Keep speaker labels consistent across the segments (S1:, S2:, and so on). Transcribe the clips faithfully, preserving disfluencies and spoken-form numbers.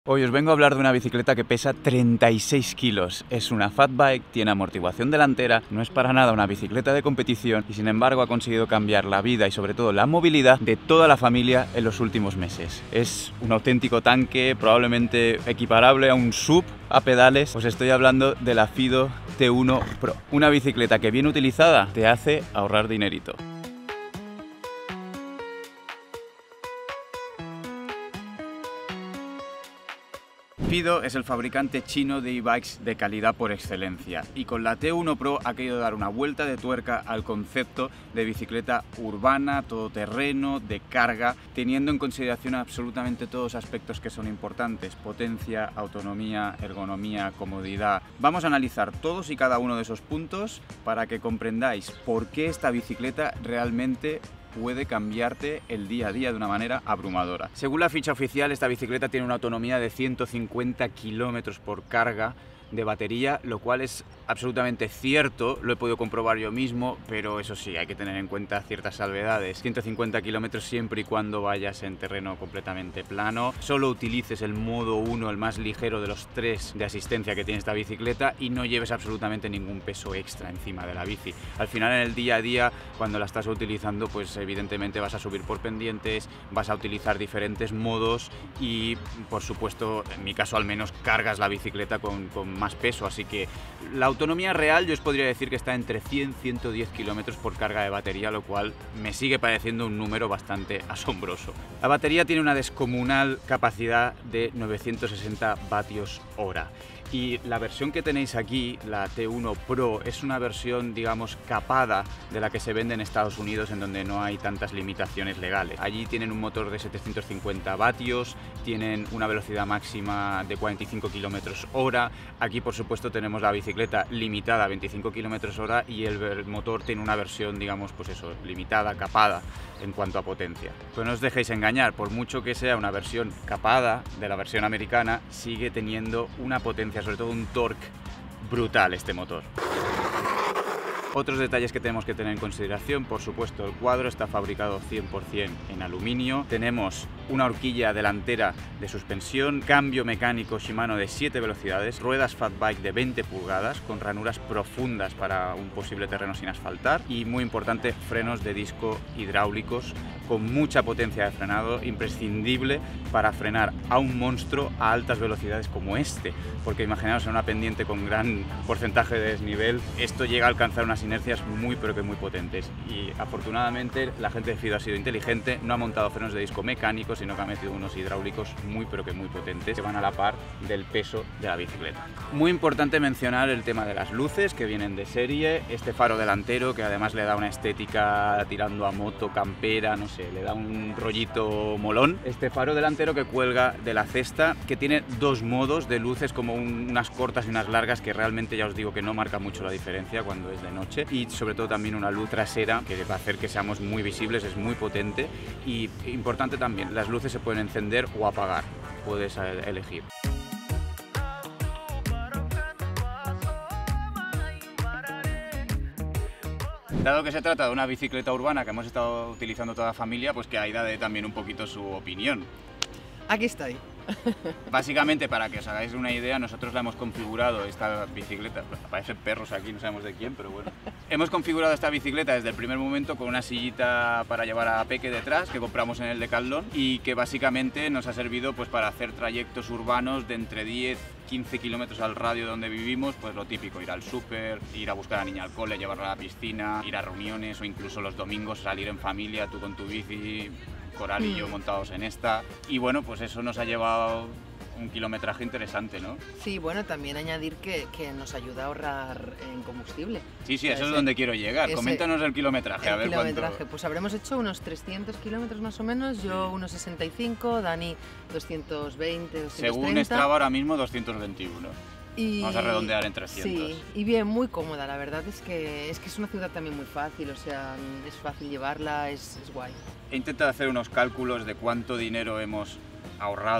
S1: Hoy os vengo a hablar de una bicicleta que pesa treinta y seis kilos. Es una fat bike, tiene amortiguación delantera, no es para nada una bicicleta de competición y sin embargo ha conseguido cambiar la vida y sobre todo la movilidad de toda la familia en los últimos meses. Es un auténtico tanque, probablemente equiparable a un sub a pedales. Os estoy hablando de la Fido T uno Pro, una bicicleta que bien utilizada te hace ahorrar dinerito. Fido es el fabricante chino de e-bikes de calidad por excelencia y con la T uno Pro ha querido dar una vuelta de tuerca al concepto de bicicleta urbana, todoterreno, de carga, teniendo en consideración absolutamente todos los aspectos que son importantes: potencia, autonomía, ergonomía, comodidad. Vamos a analizar todos y cada uno de esos puntos para que comprendáis por qué esta bicicleta realmente puede cambiarte el día a día de una manera abrumadora. Según la ficha oficial, esta bicicleta tiene una autonomía de ciento cincuenta kilómetros por carga de batería, lo cual es absolutamente cierto, lo he podido comprobar yo mismo, pero eso sí, hay que tener en cuenta ciertas salvedades. ciento cincuenta kilómetros siempre y cuando vayas en terreno completamente plano, solo utilices el modo uno, el más ligero de los tres de asistencia que tiene esta bicicleta, y no lleves absolutamente ningún peso extra encima de la bici. Al final, en el día a día, cuando la estás utilizando, pues evidentemente vas a subir por pendientes, vas a utilizar diferentes modos y, por supuesto, en mi caso al menos, cargas la bicicleta con, con más peso, así que la autonomía real yo os podría decir que está entre cien y ciento diez kilómetros por carga de batería, lo cual me sigue pareciendo un número bastante asombroso. La batería tiene una descomunal capacidad de novecientos sesenta vatios hora. Y la versión que tenéis aquí, la T uno Pro, es una versión, digamos, capada de la que se vende en Estados Unidos, en donde no hay tantas limitaciones legales. Allí tienen un motor de setecientos cincuenta vatios, tienen una velocidad máxima de cuarenta y cinco kilómetros hora. Aquí, por supuesto, tenemos la bicicleta limitada a veinticinco kilómetros hora y el motor tiene una versión, digamos, pues eso, limitada, capada en cuanto a potencia. Pero no os dejéis engañar, por mucho que sea una versión capada de la versión americana, sigue teniendo una potencia, sobre todo un torque brutal este motor. Otros detalles que tenemos que tener en consideración: por supuesto, el cuadro está fabricado cien por cien en aluminio. Tenemos una horquilla delantera de suspensión, cambio mecánico Shimano de siete velocidades, ruedas fat bike de veinte pulgadas con ranuras profundas para un posible terreno sin asfaltar y, muy importante, frenos de disco hidráulicos con mucha potencia de frenado, imprescindible para frenar a un monstruo a altas velocidades como este, porque imaginaos en una pendiente con gran porcentaje de desnivel, esto llega a alcanzar unas inercias muy pero que muy potentes, y afortunadamente la gente de Fido ha sido inteligente, no ha montado frenos de disco mecánicos, sino que ha metido unos hidráulicos muy pero que muy potentes que van a la par del peso de la bicicleta. Muy importante mencionar el tema de las luces, que vienen de serie, este faro delantero que además le da una estética tirando a moto, campera, no sé, le da un rollito molón. Este faro delantero que cuelga de la cesta, que tiene dos modos de luces, como un, unas cortas y unas largas, que realmente ya os digo que no marca mucho la diferencia cuando es de noche, y sobre todo también una luz trasera que va a hacer que seamos muy visibles, es muy potente. Y importante también, las luces se pueden encender o apagar, puedes elegir. Dado que se trata de una bicicleta urbana que hemos estado utilizando toda la familia, pues que Aida dé también un poquito su opinión.
S2: Aquí estoy.
S1: Básicamente, para que os hagáis una idea, nosotros la hemos configurado, esta bicicleta, aparecen perros aquí, no sabemos de quién, pero bueno. Hemos configurado esta bicicleta desde el primer momento con una sillita para llevar a Peque detrás, que compramos en el Decathlon, y que básicamente nos ha servido pues para hacer trayectos urbanos de entre diez y quince kilómetros al radio donde vivimos, pues lo típico: ir al súper, ir a buscar a la niña al cole, llevarla a la piscina, ir a reuniones, o incluso los domingos salir en familia, tú con tu bici, Coral y yo montados en esta. Y bueno, pues eso nos ha llevado un kilometraje interesante, ¿no?
S2: Sí, bueno, también añadir que, que nos ayuda a ahorrar en combustible.
S1: Sí, sí,
S2: o sea,
S1: eso
S2: ese,
S1: es donde quiero llegar.
S2: ese,
S1: Coméntanos el kilometraje,
S2: el
S1: a ver
S2: kilometraje.
S1: cuánto.
S2: Pues habremos hecho unos trescientos kilómetros más o menos, yo
S1: sí.
S2: unos sesenta y cinco, Dani doscientos veinte, doscientos treinta.
S1: Según Strava ahora mismo doscientos veintiuno.
S2: Y,
S1: vamos a redondear en trescientos.
S2: Sí, y bien, muy cómoda, la verdad es que es que es una ciudad también muy fácil, o sea, es fácil llevarla, es, es guay.
S1: He intentado hacer unos cálculos de cuánto dinero hemos ahorrado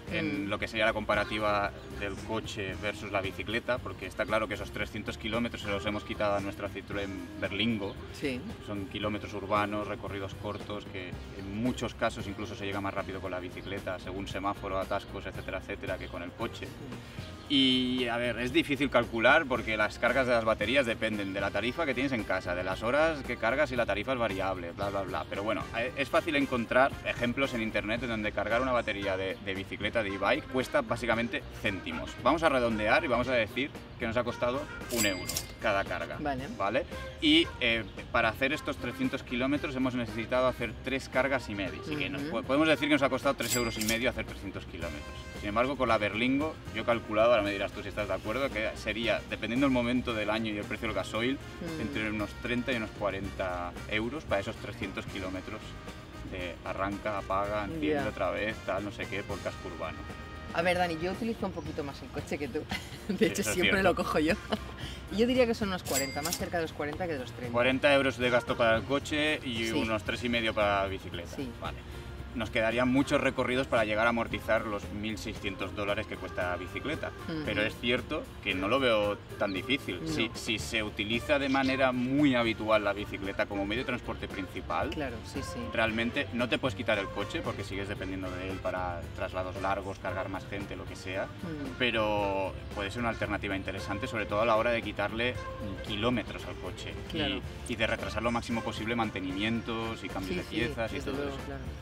S1: en lo que sería la comparativa del coche versus la bicicleta, porque está claro que esos trescientos kilómetros se los hemos quitado a nuestra Citroën Berlingo.
S2: Sí.
S1: Son kilómetros urbanos, recorridos cortos, que en muchos casos incluso se llega más rápido con la bicicleta, según semáforo, atascos, etcétera, etcétera, que con el coche. Y a ver, es difícil calcular porque las cargas de las baterías dependen de la tarifa que tienes en casa, de las horas que cargas y la tarifa es variable, bla, bla, bla. Pero bueno, es fácil encontrar ejemplos en internet en donde cargar una batería de, de bicicleta, de e-bike, cuesta básicamente céntimos. Vamos a redondear y vamos a decir que nos ha costado un euro cada carga.
S2: Vale.
S1: ¿Vale? Y eh, para hacer estos trescientos kilómetros hemos necesitado hacer tres cargas y media. Así que nos, podemos decir que nos ha costado tres euros y medio hacer trescientos kilómetros. Sin embargo, con la Berlingo, yo he calculado, ahora me dirás tú si estás de acuerdo, que sería, dependiendo del momento del año y el precio del gasoil, mm. entre unos treinta y unos cuarenta euros para esos trescientos kilómetros de arranca, apaga, enciende yeah. otra vez, tal, no sé qué, por casco urbano.
S2: A ver, Dani, yo utilizo un poquito más el coche que tú. De
S1: sí,
S2: hecho, siempre lo cojo yo. Yo diría que son unos cuarenta, más cerca de los cuarenta que de los treinta.
S1: cuarenta euros de gasto para el coche y
S2: sí.
S1: unos tres y medio para la bicicleta.
S2: Sí.
S1: Vale. Nos quedarían muchos recorridos para llegar a amortizar los mil seiscientos dólares que cuesta la bicicleta. Uh-huh. Pero es cierto que no lo veo tan difícil.
S2: No.
S1: Si, si se utiliza de manera muy habitual la bicicleta como medio de transporte principal,
S2: claro, sí, sí.
S1: realmente no te puedes quitar el coche porque sigues dependiendo de él para traslados largos, cargar más gente, lo que sea. Uh-huh. Pero puede ser una alternativa interesante, sobre todo a la hora de quitarle kilómetros al coche.
S2: Claro.
S1: Y, y de retrasar lo máximo posible mantenimientos y cambios
S2: sí,
S1: de piezas
S2: sí,
S1: y todo
S2: luego,
S1: eso.
S2: Claro.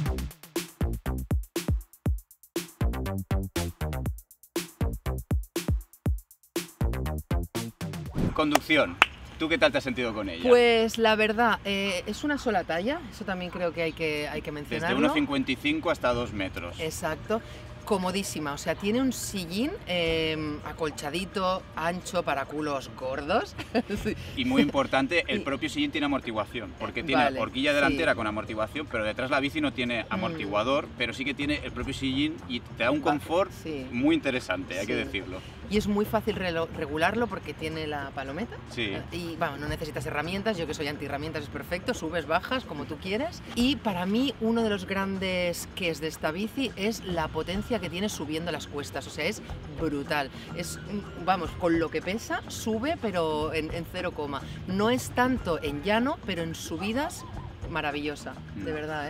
S1: Conducción. ¿Tú qué tal te has sentido con ella?
S2: Pues la verdad, eh, es una sola talla, eso también creo que hay que, hay que mencionarlo.
S1: Desde uno cincuenta y cinco hasta dos metros.
S2: Exacto. Comodísima, o sea, tiene un sillín eh, acolchadito, ancho para culos gordos.
S1: Sí. Y muy importante, el propio sillín tiene amortiguación, porque tiene
S2: vale,
S1: horquilla delantera
S2: sí.
S1: con amortiguación, pero detrás la bici no tiene amortiguador, mm. pero sí que tiene el propio sillín y te da un confort sí. muy interesante, hay sí. que decirlo.
S2: Y es muy fácil re regularlo porque tiene la palometa.
S1: Sí.
S2: Y bueno, no necesitas herramientas, yo que soy anti-herramientas es perfecto, subes, bajas, como tú quieres. Y para mí uno de los grandes ques de esta bici es la potencia que tiene subiendo las cuestas, o sea, es brutal. Es, vamos, con lo que pesa, sube, pero en, en cero coma. No es tanto en llano, pero en subidas, maravillosa, mm. de verdad, ¿eh?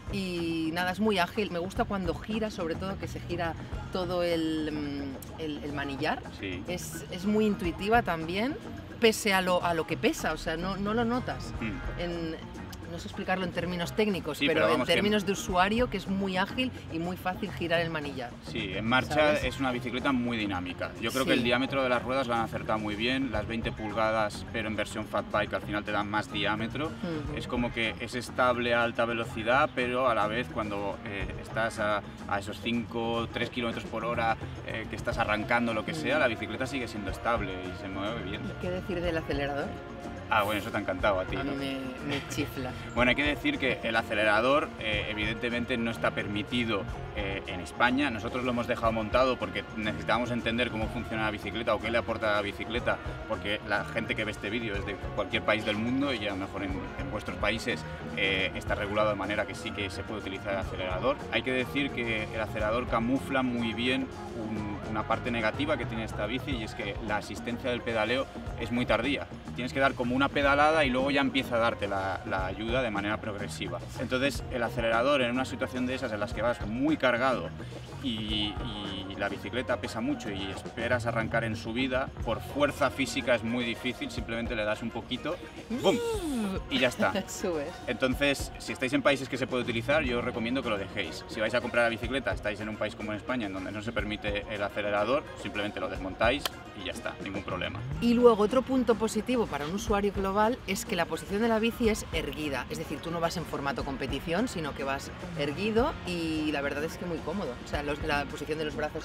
S2: Y nada, es muy ágil, me gusta cuando gira, sobre todo que se gira todo el, el, el manillar,
S1: sí.
S2: es, es muy intuitiva también, pese a lo, a lo que pesa, o sea, no, no lo notas. Mm. En, no sé explicarlo en términos técnicos, sí, pero, pero en términos que... de usuario, que es muy ágil y muy fácil girar el manillar.
S1: Sí, en marcha ¿sabes? Es una bicicleta muy dinámica. Yo creo sí. que el diámetro de las ruedas lo han acertado muy bien, las veinte pulgadas, pero en versión fat bike al final te dan más diámetro. Uh-huh. Es como que es estable a alta velocidad, pero a la vez cuando eh, estás a, a esos cinco, tres kilómetros por hora, eh, que estás arrancando lo que uh-huh. sea, la bicicleta sigue siendo estable y se mueve bien.
S2: ¿Y qué decir del acelerador?
S1: Ah, bueno, eso te ha encantado a ti,
S2: a
S1: ¿no?
S2: mí me, me chifla.
S1: Bueno, hay que decir que el acelerador eh, evidentemente no está permitido eh, en España. Nosotros lo hemos dejado montado porque necesitábamos entender cómo funciona la bicicleta o qué le aporta la bicicleta, porque la gente que ve este vídeo es de cualquier país del mundo y a lo mejor en, en vuestros países eh, está regulado de manera que sí que se puede utilizar el acelerador. Hay que decir que el acelerador camufla muy bien un, una parte negativa que tiene esta bici, y es que la asistencia del pedaleo es muy tardía. Tienes que dar como una pedalada y luego ya empieza a darte la, la ayuda de manera progresiva. Entonces el acelerador en una situación de esas en las que vas muy cargado y, y la bicicleta pesa mucho y esperas arrancar en subida, por fuerza física es muy difícil, simplemente le das un poquito, ¡bum! Y ya está. Entonces, si estáis en países que se puede utilizar, yo os recomiendo que lo dejéis. Si vais a comprar la bicicleta, estáis en un país como en España, en donde no se permite el acelerador, simplemente lo desmontáis y ya está, ningún problema.
S2: Y luego otro punto positivo para un usuario global es que la posición de la bici es erguida, es decir, tú no vas en formato competición, sino que vas erguido y la verdad es que muy cómodo. O sea, los, la posición de los brazos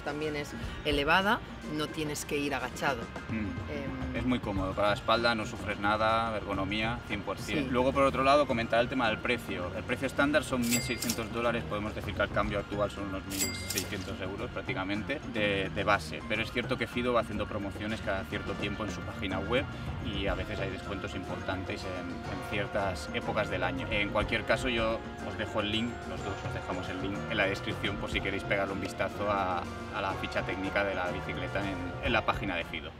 S2: pues también es elevada, no tienes que ir agachado.
S1: Mm.
S2: Eh,
S1: Es muy cómodo, para la espalda no sufres nada, ergonomía cien por cien.
S2: Sí.
S1: Luego, por otro lado, comentar el tema del precio. El precio estándar son mil seiscientos dólares, podemos decir que al cambio actual son unos mil seiscientos euros prácticamente de, de base. Pero es cierto que Fido va haciendo promociones cada cierto tiempo en su página web y a veces hay descuentos importantes en, en ciertas épocas del año. En cualquier caso, yo os dejo el link, los dos os dejamos el link en la descripción por si queréis pegarle un vistazo a, a la ficha técnica de la bicicleta en, en la página de Fido.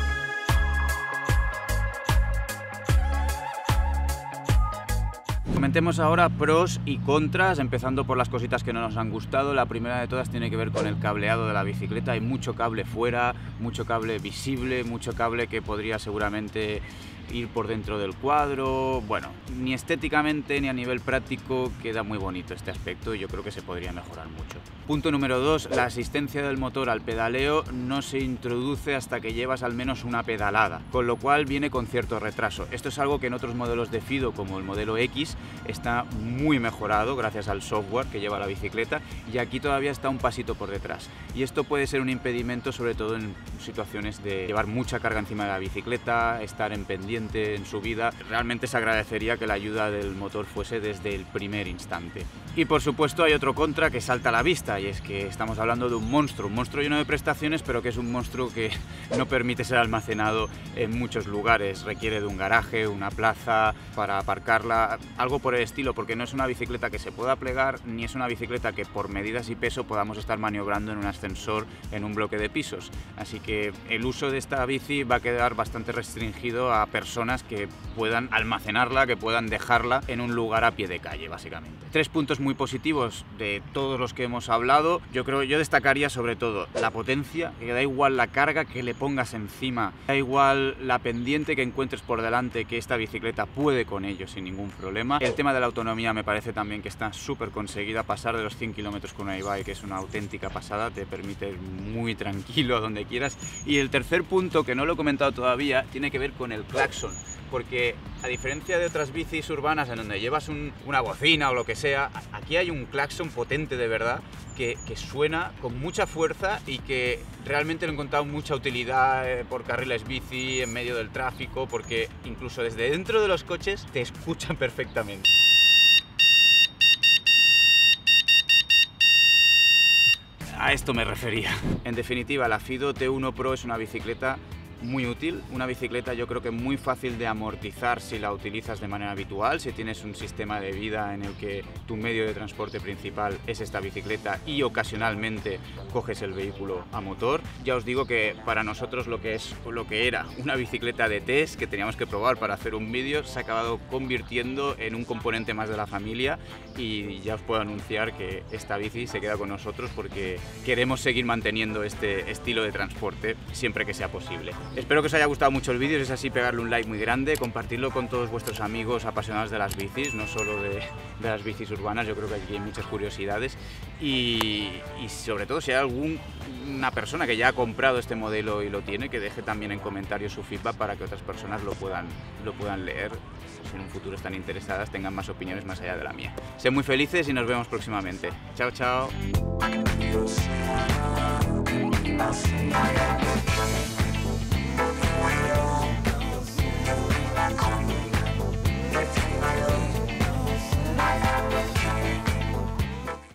S1: Comentemos ahora pros y contras, empezando por las cositas que no nos han gustado. La primera de todas tiene que ver con el cableado de la bicicleta. Hay mucho cable fuera, mucho cable visible, mucho cable que podría seguramente ir por dentro del cuadro. Bueno, ni estéticamente ni a nivel práctico queda muy bonito este aspecto y yo creo que se podría mejorar mucho. Punto número dos, la asistencia del motor al pedaleo no se introduce hasta que llevas al menos una pedalada, con lo cual viene con cierto retraso. Esto es algo que en otros modelos de Fido, como el modelo X, está muy mejorado gracias al software que lleva la bicicleta y aquí todavía está un pasito por detrás. Y esto puede ser un impedimento, sobre todo en situaciones de llevar mucha carga encima de la bicicleta, estar en pendiente en subida. Realmente se agradecería que la ayuda del motor fuese desde el primer instante. Y por supuesto hay otro contra que salta a la vista y es que estamos hablando de un monstruo, un monstruo lleno de prestaciones, pero que es un monstruo que no permite ser almacenado en muchos lugares. Requiere de un garaje, una plaza para aparcarla, algo por el estilo, porque no es una bicicleta que se pueda plegar ni es una bicicleta que por medidas y peso podamos estar maniobrando en un ascensor en un bloque de pisos. Así que el uso de esta bici va a quedar bastante restringido a personas que puedan almacenarla, que puedan dejarla en un lugar a pie de calle, básicamente. Tres puntos muy positivos de todos los que hemos hablado. Yo creo, yo destacaría sobre todo la potencia, que da igual la carga que le pongas encima, da igual la pendiente que encuentres por delante, que esta bicicleta puede con ello sin ningún problema. El tema de la autonomía me parece también que está súper conseguida. Pasar de los cien kilómetros con una e-bike es una auténtica pasada, te permite ir muy tranquilo donde quieras. Y el tercer punto, que no lo he comentado todavía, tiene que ver con el claxon. Porque a diferencia de otras bicis urbanas en donde llevas un, una bocina o lo que sea, aquí hay un claxon potente de verdad que, que suena con mucha fuerza y que realmente lo he encontrado mucha utilidad eh, por carriles bici, en medio del tráfico, porque incluso desde dentro de los coches te escuchan perfectamente. A esto me refería. En definitiva, la Fido T uno Pro es una bicicleta muy útil, una bicicleta yo creo que muy fácil de amortizar si la utilizas de manera habitual, si tienes un sistema de vida en el que tu medio de transporte principal es esta bicicleta y ocasionalmente coges el vehículo a motor. Ya os digo que para nosotros lo que es lo que era una bicicleta de test que teníamos que probar para hacer un vídeo se ha acabado convirtiendo en un componente más de la familia y ya os puedo anunciar que esta bici se queda con nosotros porque queremos seguir manteniendo este estilo de transporte siempre que sea posible. Espero que os haya gustado mucho el vídeo, si es así pegarle un like muy grande, compartirlo con todos vuestros amigos apasionados de las bicis, no solo de, de las bicis urbanas, yo creo que aquí hay muchas curiosidades y, y sobre todo si hay alguna persona que ya ha comprado este modelo y lo tiene, que deje también en comentarios su feedback para que otras personas lo puedan, lo puedan leer, si en un futuro están interesadas, tengan más opiniones más allá de la mía. Sed muy felices y nos vemos próximamente. Chao, chao.